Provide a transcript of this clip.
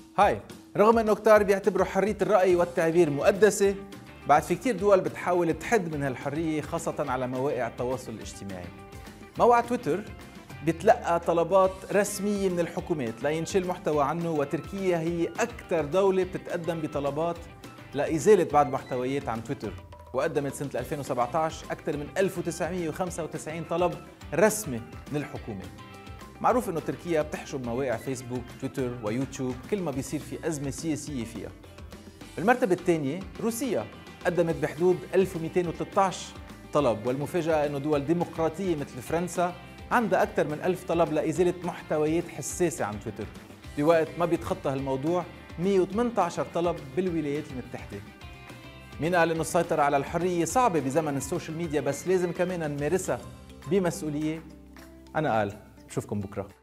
هاي، رغم انه كتار بيعتبروا حرية الرأي والتعبير مقدسة، بعد في كتير دول بتحاول تحد من هالحرية خاصة على مواقع التواصل الاجتماعي. موقع تويتر بيتلقى طلبات رسمية من الحكومات لينشل محتوى عنه، وتركيا هي أكثر دولة بتتقدم بطلبات لإزالة بعض محتويات عن تويتر، وقدمت سنة 2017 أكثر من 1995 طلب رسمي من الحكومة. معروف انه تركيا بتحجب مواقع فيسبوك، تويتر ويوتيوب كل ما بيصير في أزمة سياسية فيها. بالمرتبة الثانية روسيا قدمت بحدود 1213 طلب، والمفاجأة انه دول ديمقراطية مثل فرنسا عندها أكثر من 1000 طلب لإزالة محتويات حساسة عن تويتر، بوقت ما بيتخطى هالموضوع 118 طلب بالولايات المتحدة. مين قال انه السيطرة على الحرية صعبة بزمن السوشيال ميديا، بس لازم كمان نمارسها بمسؤولية؟ أنا قال. بشوفكم بكرة.